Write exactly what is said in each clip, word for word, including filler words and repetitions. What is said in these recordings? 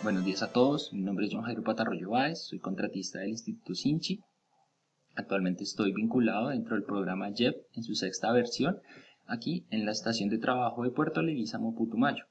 Buenos días a todos, mi nombre es John Jairo Patarroyo Báez, soy contratista del Instituto Sinchi. Actualmente estoy vinculado dentro del programa J E P en su sexta versión, aquí en la estación de trabajo de Puerto Leguízamo, Putumayo.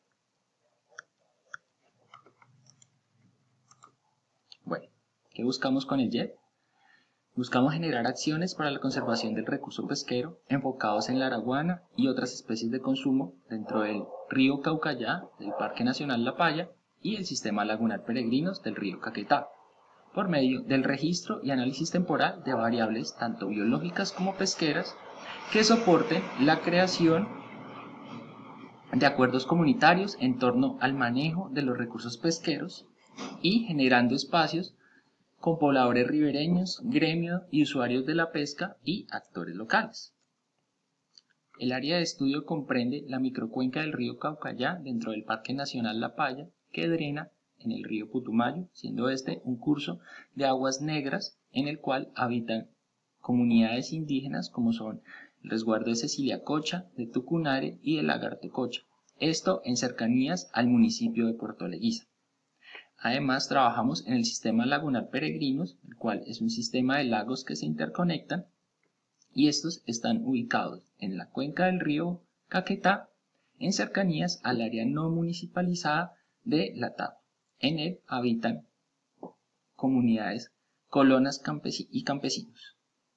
Bueno, ¿qué buscamos con el J E P? Buscamos generar acciones para la conservación del recurso pesquero enfocados en la araguana y otras especies de consumo dentro del río Caucayá, del Parque Nacional La Paya y el Sistema Lagunar Peregrinos del río Caquetá, por medio del registro y análisis temporal de variables tanto biológicas como pesqueras que soporten la creación de acuerdos comunitarios en torno al manejo de los recursos pesqueros y generando espacios con pobladores ribereños, gremios y usuarios de la pesca y actores locales. El área de estudio comprende la microcuenca del río Caucayá dentro del Parque Nacional La Paya, que drena en el río Putumayo, siendo este un curso de aguas negras en el cual habitan comunidades indígenas como son el resguardo de Cecilia Cocha, de Tucunare y el Lagarto Cocha, esto en cercanías al municipio de Puerto Leguízamo. Además, trabajamos en el Sistema Lagunar Peregrinos, el cual es un sistema de lagos que se interconectan y estos están ubicados en la cuenca del río Caquetá, en cercanías al área no municipalizada de La Tapa. En él habitan comunidades, colonas y campesinos.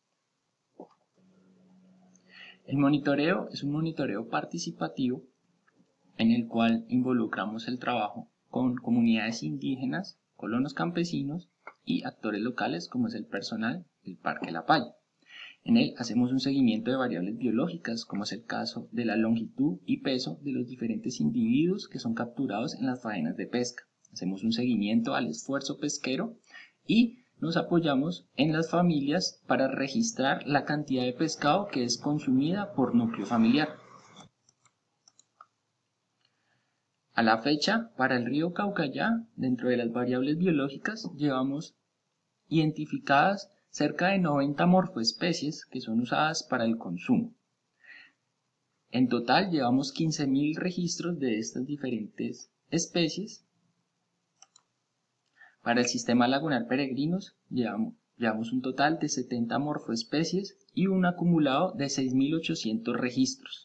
El monitoreo es un monitoreo participativo en el cual involucramos el trabajo con comunidades indígenas, colonos campesinos y actores locales como es el personal del Parque La Paya. En él hacemos un seguimiento de variables biológicas como es el caso de la longitud y peso de los diferentes individuos que son capturados en las faenas de pesca. Hacemos un seguimiento al esfuerzo pesquero y nos apoyamos en las familias para registrar la cantidad de pescado que es consumida por núcleo familiar. A la fecha, para el río Caucayá, dentro de las variables biológicas, llevamos identificadas cerca de noventa morfoespecies que son usadas para el consumo. En total, llevamos quince mil registros de estas diferentes especies. Para el Sistema Lagunar Peregrinos, llevamos, llevamos un total de setenta morfoespecies y un acumulado de seis mil ochocientos registros.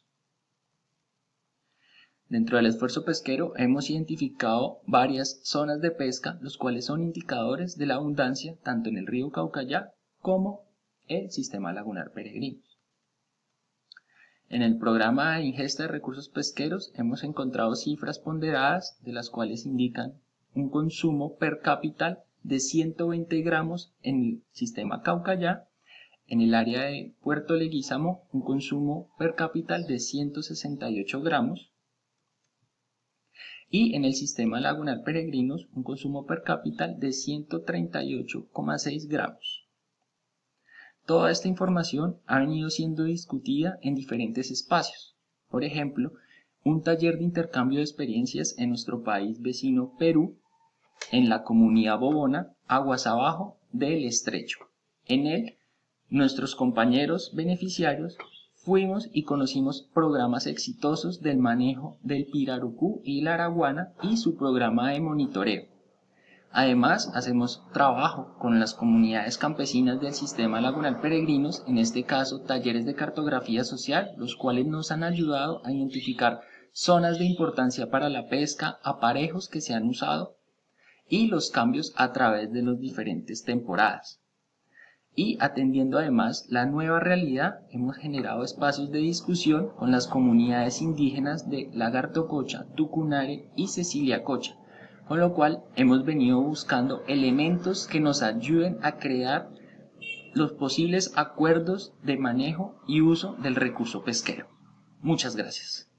Dentro del esfuerzo pesquero hemos identificado varias zonas de pesca, los cuales son indicadores de la abundancia tanto en el río Caucayá como el Sistema Lagunar Peregrinos. En el programa de ingesta de recursos pesqueros hemos encontrado cifras ponderadas de las cuales indican un consumo per cápita de ciento veinte gramos en el Sistema Caucayá, en el área de Puerto Leguízamo un consumo per cápita de ciento sesenta y ocho gramos, y en el Sistema Lagunar Peregrinos un consumo per cápita de ciento treinta y ocho coma seis gramos. Toda esta información ha venido siendo discutida en diferentes espacios. Por ejemplo, un taller de intercambio de experiencias en nuestro país vecino Perú, en la comunidad Bobona, aguas abajo del Estrecho. En él, nuestros compañeros beneficiarios fuimos y conocimos programas exitosos del manejo del pirarucú y la araguana y su programa de monitoreo. Además, hacemos trabajo con las comunidades campesinas del Sistema Lagunar Peregrinos, en este caso talleres de cartografía social, los cuales nos han ayudado a identificar zonas de importancia para la pesca, aparejos que se han usado y los cambios a través de las diferentes temporadas. Y atendiendo además la nueva realidad, hemos generado espacios de discusión con las comunidades indígenas de Lagarto Cocha, Tucunare y Cecilia Cocha, con lo cual hemos venido buscando elementos que nos ayuden a crear los posibles acuerdos de manejo y uso del recurso pesquero. Muchas gracias.